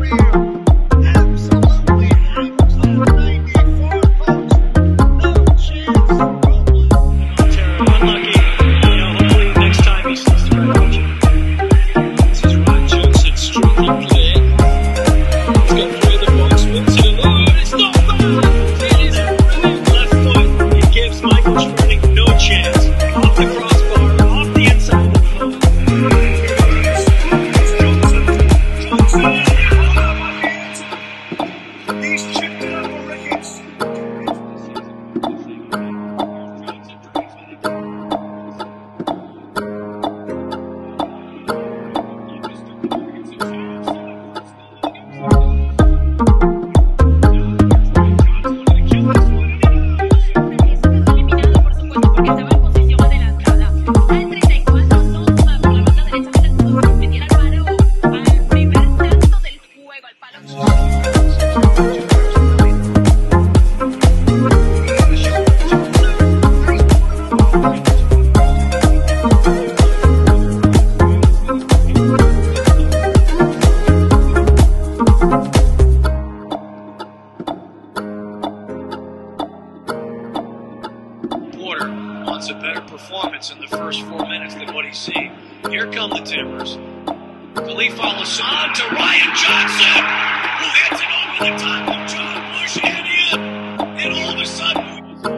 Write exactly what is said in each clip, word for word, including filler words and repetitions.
wants a better performance in the first four minutes than what he's seen. Here come the Timbers. Khalif Al-Hassan to Ryan Johnson, who hits it over the top of John Bush and in. And all of a sudden,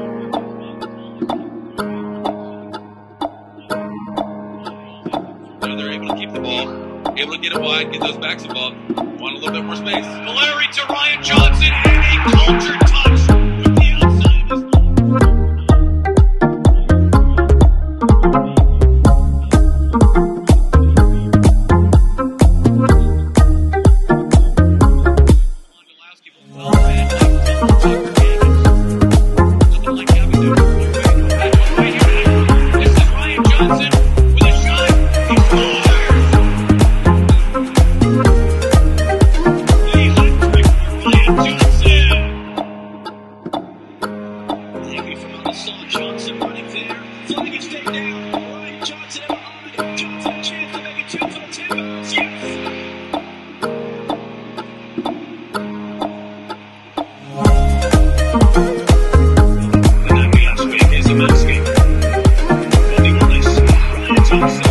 they're able to keep the ball, able to get it wide, get those backs involved, want a little bit more space. Valeri to Ryan Johnson, and a culture touch with the outside of his Johnson running there. Flag is taken down. Ryan Johnson behind. Johnson a chance to make it two for the Timbers. Yes! And that means Speak is a manscape. Holding on this. Ryan Johnson.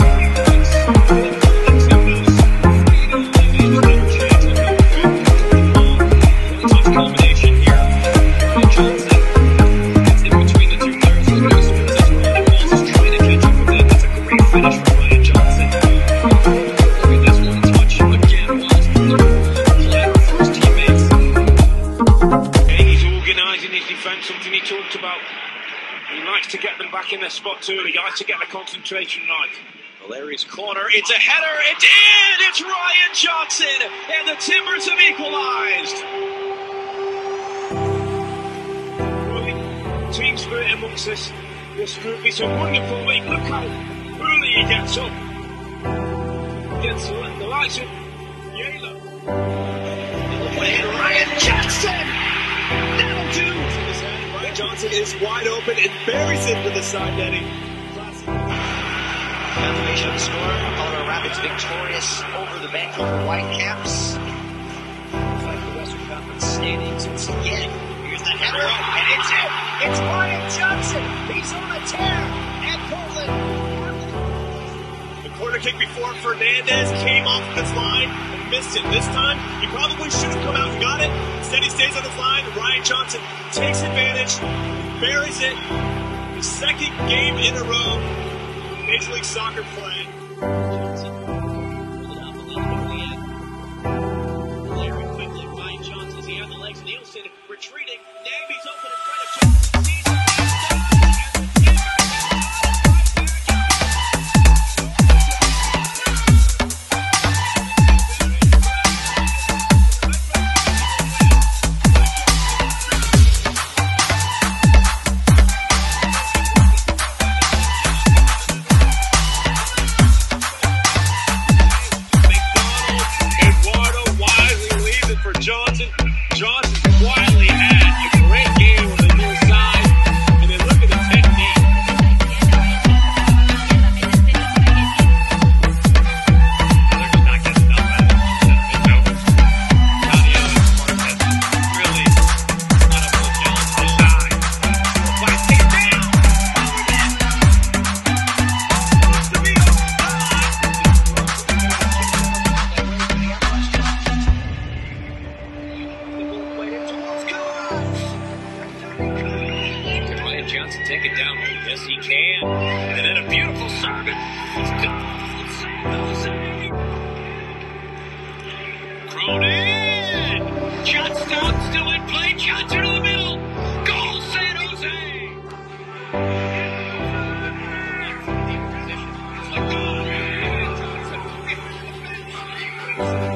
Combination here. Ryan Johnson. Finish from Ryan Johnson. Look at this one touch again. Player first teammates. Okay, he's organising his defence, something he talked about. He likes to get them back in their spots early. He likes to get the concentration right. Valeri's corner. It's a header. It's in. It's Ryan Johnson, and the Timbers have equalised. Really, team spirit amongst this this group. It's a wonderful week. Look how early he gets up. Gets the, the likes of Yayla. And Ryan Johnson! That'll do! Ryan Johnson is wide open and buries it to the side netting. Confirmation score. Colorado Rapids victorious over the Vancouver Whitecaps. Looks like the Western Conference standings once again. Here's the header, and it's it! It's Ryan Johnson! He's on a tear at Portland. Corner kick before Fernandez came off his line and missed it. This time, he probably should have come out and got it. Instead, he stays on his line. Ryan Johnson takes advantage, buries it. The second game in a row, Major League Soccer flag. Johnson pulled it up a little bit at the end. Valeri quickly. Ryan Johnson, he had the legs. Nielsen retreating. Nagby's open in front of Johnson. Johnson. Johnson quietly had a great game on the near side. And then look at the technique. They're just not getting enough out of it. still in play. Johnson to the middle. Goal, San Jose. It's like, oh,